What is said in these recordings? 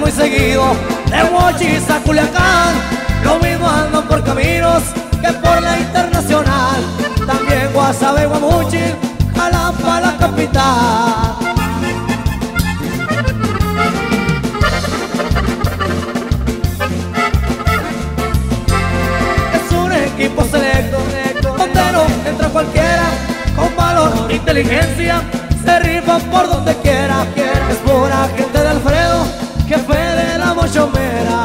muy seguido de Mochis a Culiacán. Lo mismo andan por caminos que por la internacional. También Guasave y Guamuchil jalan pa' la capital. Es un equipo selecto donde no entra cualquiera. Con valor e inteligencia se rifan por donde quiera. Es pura gente de Alfredo, jefe de la mochomera.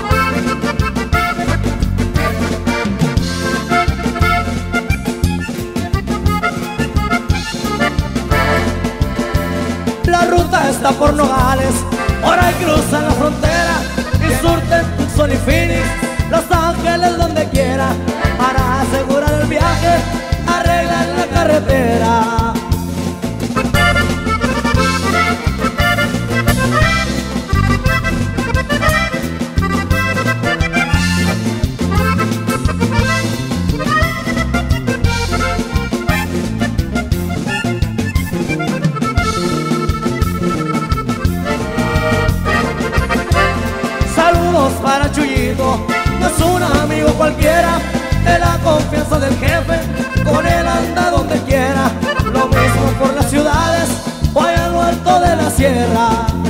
La ruta está por Nogales, por ahí cruzan la frontera y surten Tucson y Phoenix, Los Ángeles, donde quiera. Para asegurar el viaje, arreglan la carretera. Saludos para Chuyito, no es un amigo cualquiera, de la confianza del jefe, con él anda donde quiera. Lo mismo por las ciudades o allá en lo alto de la sierra.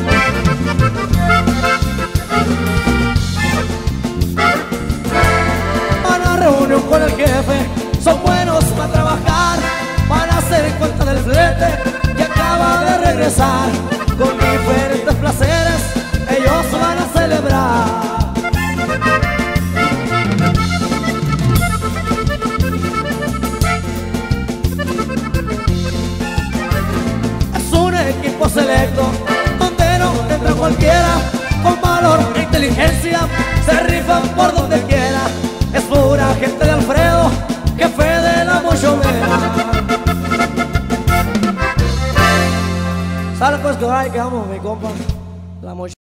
Van a reunión con el jefe, son buenos para trabajar, van a hacer cuenta del flete que acaba de regresar. Con diferentes placeres ellos van a celebrar. Es un equipo selecto donde no entra cualquiera. Con valor e inteligencia se rifan por donde quiera. Es pura gente de Alfredo, jefe de la mochomera. Sale pues que ahora quedamos, mi compa, la mochomera.